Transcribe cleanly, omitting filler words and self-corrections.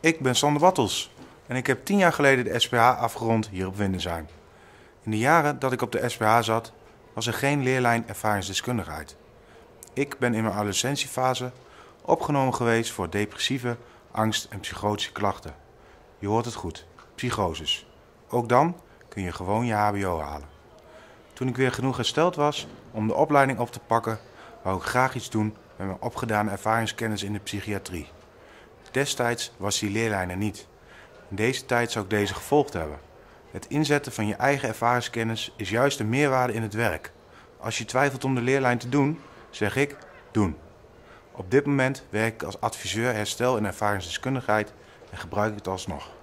Ik ben Sander Wattels en ik heb 10 jaar geleden de SPH afgerond hier op Windesheim. In de jaren dat ik op de SPH zat, was er geen leerlijn ervaringsdeskundigheid. Ik ben in mijn adolescentiefase opgenomen geweest voor depressieve, angst- en psychotische klachten. Je hoort het goed, psychoses. Ook dan kun je gewoon je HBO halen. Toen ik weer genoeg hersteld was om de opleiding op te pakken, wou ik graag iets doen met mijn opgedane ervaringskennis in de psychiatrie. Destijds was die leerlijn er niet. In deze tijd zou ik deze gevolgd hebben. Het inzetten van je eigen ervaringskennis is juist de meerwaarde in het werk. Als je twijfelt om de leerlijn te doen, zeg ik, doen. Op dit moment werk ik als adviseur herstel en ervaringsdeskundigheid en gebruik ik het alsnog.